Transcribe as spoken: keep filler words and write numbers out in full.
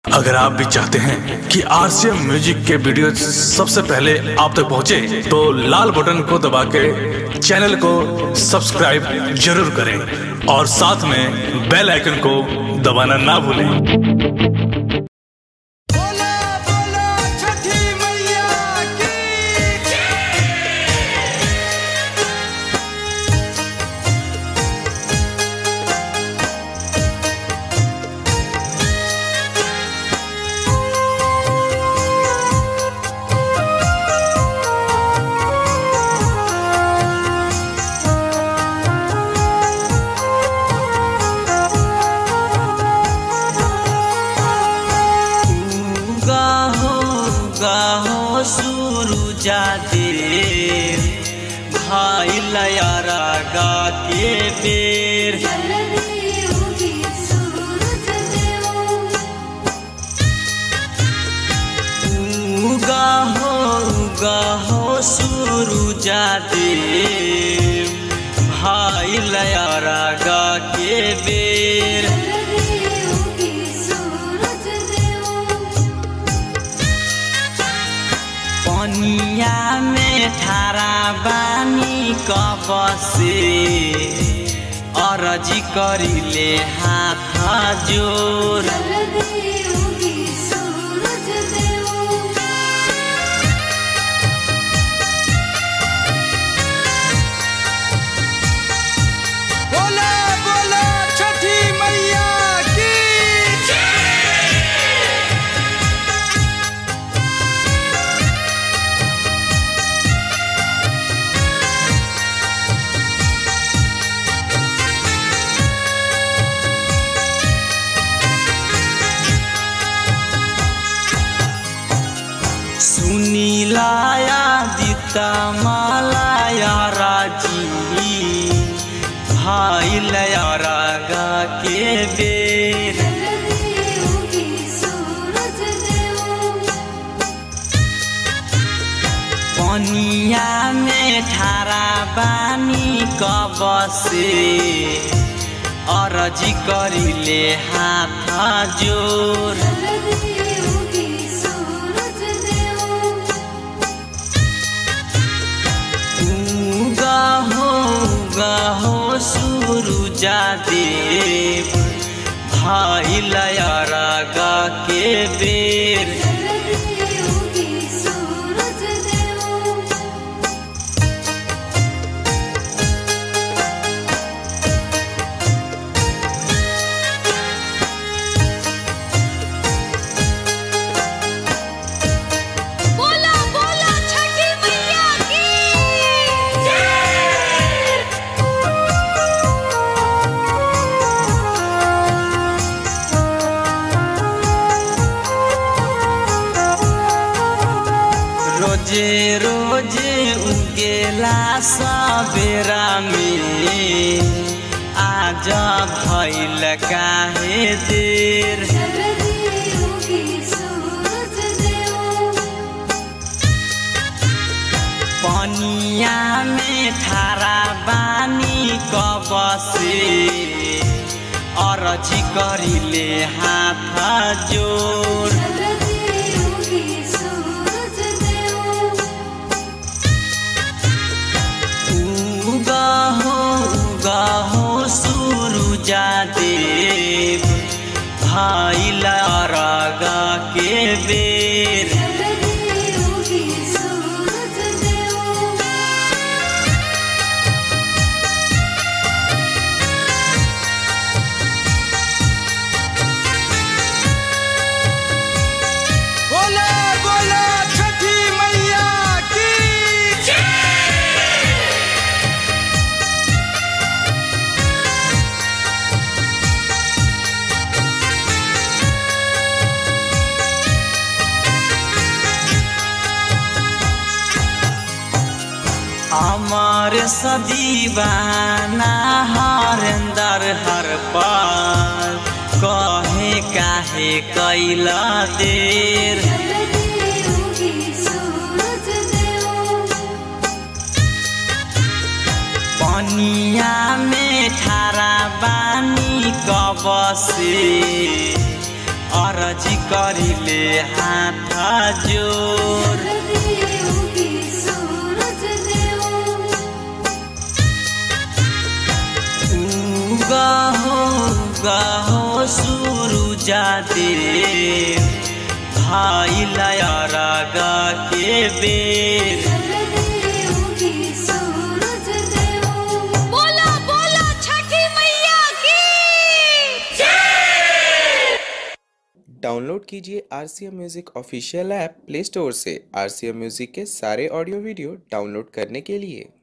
अगर आप भी चाहते हैं कि आरसीएम म्यूजिक के वीडियो सबसे पहले आप तक पहुंचे, तो लाल बटन को दबा के चैनल को सब्सक्राइब जरूर करें और साथ में बेल आइकन को दबाना ना भूलें। सूरुजा दे भाई लयारा गा के बेर उगा हो उगा हो सूरुजा दे भाई लयारा गा के बेर पनिया में ठारा बानी कब से अरजी करिले हाथ जोर बोला बोला छठी मैया की सुनीलाया दिता मालाया राजी भाई लयारा गा के बेर पनिया में ठारा बानी कब से अरजी करिले हाथ जोर हो सूरुजा देव भाई लयारा गा के बेर रोजे रोजे उगेला सबेरा में आज भइल काहे देर पनिया में ठारा बानी कब से अरजी करिले हाथ जोर हो सूरुजा देव भाई लयारा गा के बेर बोला बोला छठी मैया की अमर सदीवाना हरेंदर हर पाल कहे काहे कैला देर पनिया में ठारा बानी कब से अर्जी करिले हाथ जोर उगहो उगहो सूरुजा देव भाई लयारागा के बेर बोला बोला छठी मैया की डाउनलोड कीजिए R C M music official app Play Store से। आर सी एम म्यूजिक के सारे ऑडियो वीडियो डाउनलोड करने के लिए